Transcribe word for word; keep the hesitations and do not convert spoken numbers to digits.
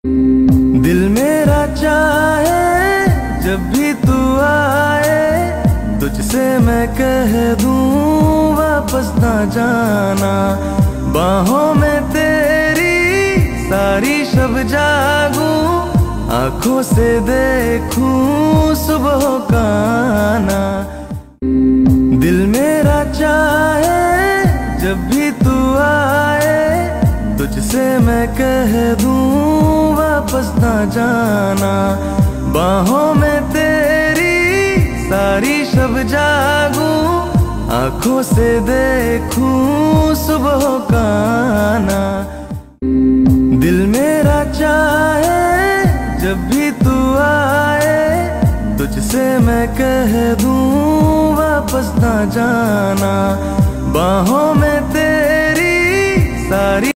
दिल मेरा चाहे जब भी तू आए, तुझसे मैं कह दूं वापस ना जाना। बाहों में तेरी सारी शब जागूं, आंखों से देखूं सुबह का आना। दिल मेरा चाहे जब भी तू आए, तुझसे मैं कह दूं वापस ना जाना। बाहों में तेरी सारी शब जागूं, आंखों से देखूं सुबह का आना। दिल मेरा चाहे जब भी तू आए, तुझसे मैं कह दूं वापस ना जाना। बाहों में तेरी सारी